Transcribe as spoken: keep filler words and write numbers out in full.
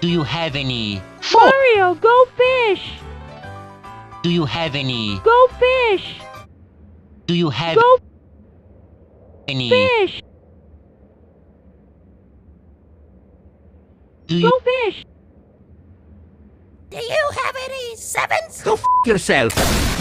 Do you have any? Mario, go fish! Do you have any? Go fish! Do you have Go any? fish! Do you Go fish! Do you have any sevens? Go f yourself.